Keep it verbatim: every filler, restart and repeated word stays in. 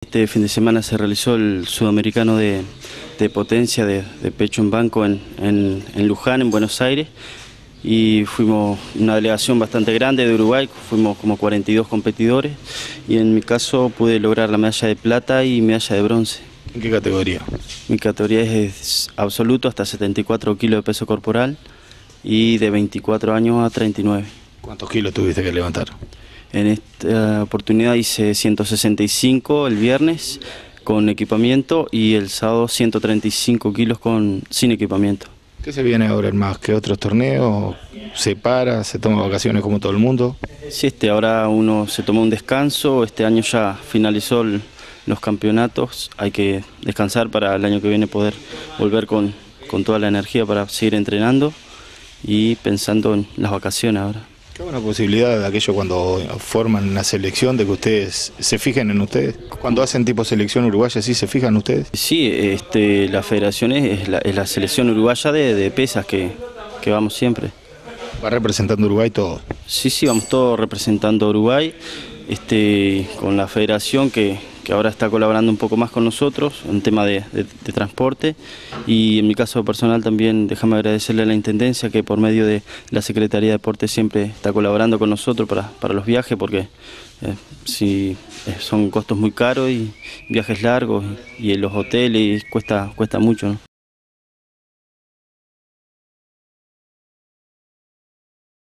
Este fin de semana se realizó el sudamericano de, de potencia de, de pecho en banco en, en, en Luján, en Buenos Aires, y fuimos una delegación bastante grande de Uruguay, fuimos como cuarenta y dos competidores, y en mi caso pude lograr la medalla de plata y medalla de bronce. ¿En qué categoría? Mi categoría es absoluto hasta setenta y cuatro kilos de peso corporal y de veinticuatro años a treinta y nueve. ¿Cuántos kilos tuviste que levantar? En esta oportunidad hice ciento sesenta y cinco el viernes con equipamiento y el sábado ciento treinta y cinco kilos con, sin equipamiento. ¿Qué se viene ahora más que otros torneos? ¿Se para, se toma vacaciones como todo el mundo? Sí, este, ahora uno se tomó un descanso, este año ya finalizó el, los campeonatos, hay que descansar para el año que viene poder volver con, con toda la energía para seguir entrenando y pensando en las vacaciones ahora. Qué buena posibilidad de aquello cuando forman una selección, de que ustedes se fijen en ustedes. Cuando hacen tipo selección uruguaya, ¿sí se fijan ustedes? Sí, este, la federación es, es, la, es la selección uruguaya de, de pesas que, que vamos siempre. ¿Va representando Uruguay todo? Sí, sí, vamos todos representando a Uruguay, este, con la federación que, que ahora está colaborando un poco más con nosotros en tema de, de, de transporte, y en mi caso personal también déjame agradecerle a la Intendencia que por medio de la Secretaría de Deporte siempre está colaborando con nosotros para, para los viajes, porque eh, si, eh, son costos muy caros y viajes largos y, y en los hoteles cuesta, cuesta mucho, ¿no?